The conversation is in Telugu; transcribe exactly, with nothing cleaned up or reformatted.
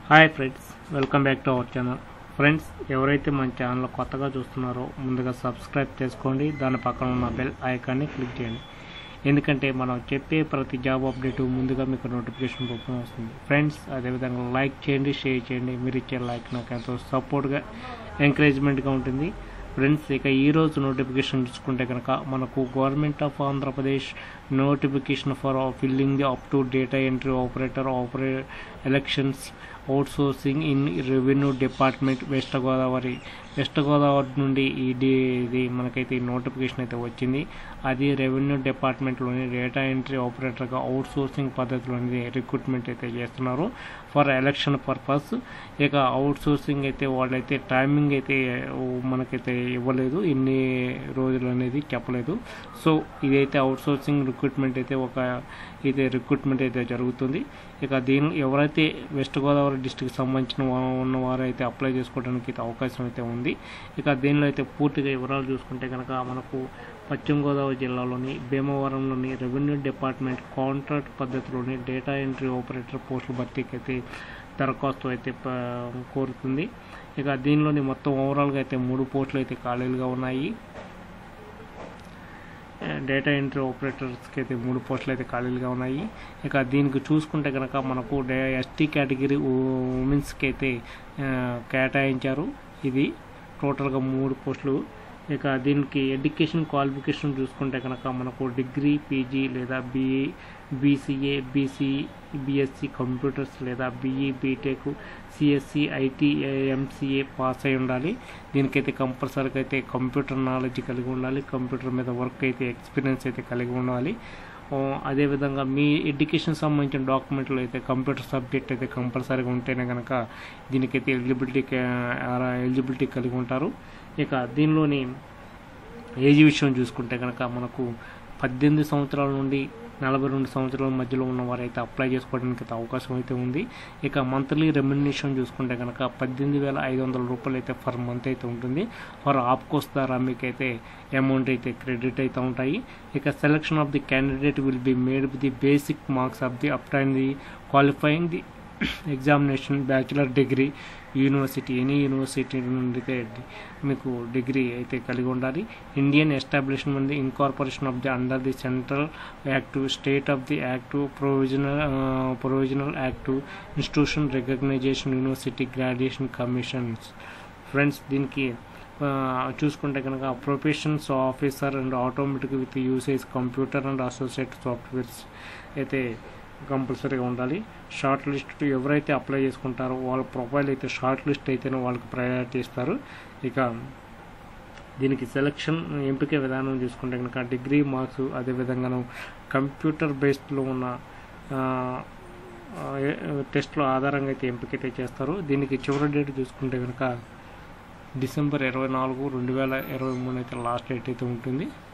Hi friends, welcome back to our channel. Friends, ఎవరైతే మన ఛానల్ కొత్తగా చూస్తున్నారో ముందుగా సబ్స్క్రైబ్ చేసుకోండి. దాని పక్కన ఉన్న బెల్ ఐకాన్ని క్లిక్ చేయండి. ఎందుకంటే మనం చెప్పే ప్రతి జాబ్ అప్డేట్ ముందుగా మీకు నోటిఫికేషన్ రూపంలో వస్తుంది. ఫ్రెండ్స్, అదేవిధంగా లైక్ చేయండి, షేర్ చేయండి. మీరు ఇచ్చే లైక్ నాకు ఎంతో సపోర్ట్గా ఎంకరేజ్మెంట్గా ఉంటుంది. ఫ్రెండ్స్, ఇక ఈరోజు నోటిఫికేషన్ చూసుకుంటే కనుక మనకు government of Andhra Pradesh notification for filling the up to data entry operator ఆపరే elections outsourcing in revenue department west Godavari west Godavari నుండి ఇది ఇది మనకైతే ఈ నోటిఫికేషన్ అయితే వచ్చింది. అది రెవెన్యూ డిపార్ట్మెంట్లోని డేటా ఎంట్రీ ఆపరేటర్గా అవుట్సోర్సింగ్ పద్ధతిలోని రిక్రూట్మెంట్ అయితే చేస్తున్నారు ఫర్ ఎలక్షన్ పర్పస్. ఇక అవుట్సోర్సింగ్ అయితే వాళ్ళైతే టైమింగ్ అయితే మనకైతే ఇవ్వలేదు, ఎన్ని రోజులు అనేది చెప్పలేదు. సో ఇదైతే అవుట్సోర్సింగ్ రిక్రూట్మెంట్ అయితే ఒక ఇది రిక్రూట్మెంట్ అయితే జరుగుతుంది. ఇక దీని ఎవరైతే వెస్ట్ గోదావరి డిస్టిక్ సంబంధించిన ఉన్న వారు అయితే అప్లై చేసుకోవడానికి అయితే అవకాశం అయితే ఉంది. ఇక దీనిలో అయితే పూర్తిగా వివరాలు చూసుకుంటే కనుక మనకు పశ్చిమ గోదావరి జిల్లాలోని భీమవరంలోని రెవెన్యూ డిపార్ట్మెంట్ కాంట్రాక్ట్ పద్ధతిలోని డేటా ఎంట్రీ ఆపరేటర్ పోస్టుల భర్తీకి అయితే దరఖాస్తు అయితే కోరుతుంది. ఇక దీనిలోని మొత్తం ఓవరాల్గా అయితే మూడు పోస్టులు అయితే ఖాళీలుగా ఉన్నాయి. డేటా ఎంట్రీ ఆపరేటర్స్కి అయితే మూడు పోస్టులు అయితే ఖాళీలుగా ఉన్నాయి. ఇక దీనికి చూసుకుంటే కనుక మనకు డే ఎస్టీ కేటగిరీ ఉమెన్స్కి అయితే కేటాయించారు. ఇది టోటల్గా మూడు పోస్టులు. ఇక దీనికి ఎడ్యుకేషన్ క్వాలిఫికేషన్ చూసుకుంటే కనుక మనకు డిగ్రీ, పీజీ లేదా BE, BCA, BC, BSc computers లేదా BE, BTech, CSC, IT, MCA pass అయి ఉండాలి. దీనికైతే కంపల్సరీగా అయితే కంప్యూటర్ నాలెడ్జ్ కలిగి ఉండాలి. కంప్యూటర్ మీద వర్క్ అయితే ఎక్స్పీరియన్స్ అయితే కలిగి ఉండాలి. అదేవిధంగా మీ ఎడ్యుకేషన్ సంబంధించిన డాక్యుమెంట్లు అయితే కంప్యూటర్ సబ్జెక్ట్ అయితే కంపల్సరీగా ఉంటేనే కనుక దీనికైతే ఎలిజిబిలిటీ ఎలిజిబిలిటీ కలిగి ఉంటారు. ఇక దీనిలోని ఏజ్ విషయం చూసుకుంటే కనుక మనకు పద్దెనిమిది సంవత్సరాల నుండి నలభై రెండు సంవత్సరాల మధ్యలో ఉన్న వారైతే అప్లై చేసుకోవడానికి అయితే అవకాశం అయితే ఉంది. ఇక మంత్లీ రెమ్యునరేషన్ చూసుకుంటే కనుక పద్దెనిమిది వేల ఐదు వందల రూపాయలు అయితే పర్ మంత్ అయితే ఉంటుంది. ఫర్ ఆప్కోస్ ద్వారా మీకు అయితే అమౌంట్ అయితే క్రెడిట్ అయితే ఉంటాయి. ఇక selection of the candidate will be made with the basic marks of the obtain the qualifying the examination bachelor degree university any university నుండి మీకు డిగ్రీ అయితే కలిగి ఉండాలి. Indian establishment the incorporation of the under the central active state of the active provisional provisional active institution recognition university graduation commissions. Friends, దీనికి చూసుకుంటే కనుక professions officer and automatic with usage computer and associate softwares అయితే కంపల్సరీగా ఉండాలి. షార్ట్ లిస్ట్ ఎవరైతే అప్లై చేసుకుంటారో వాళ్ళ ప్రొఫైల్ అయితే షార్ట్ లిస్ట్ అయితేనే వాళ్ళకి ప్రయారిటీ ఇస్తారు. ఇక దీనికి సెలక్షన్ ఎంపిక విధానం చూసుకుంటే కనుక డిగ్రీ మార్క్స్ అదేవిధంగాను కంప్యూటర్ బేస్డ్లో ఉన్న టెస్ట్లో ఆధారంగా అయితే ఎంపిక అయితే చేస్తారు. దీనికి చివరి డేట్ చూసుకుంటే కనుక డిసెంబర్ ఇరవై నాలుగు రెండు వేల ఇరవై మూడు అయితే లాస్ట్ డేట్ అయితే ఉంటుంది.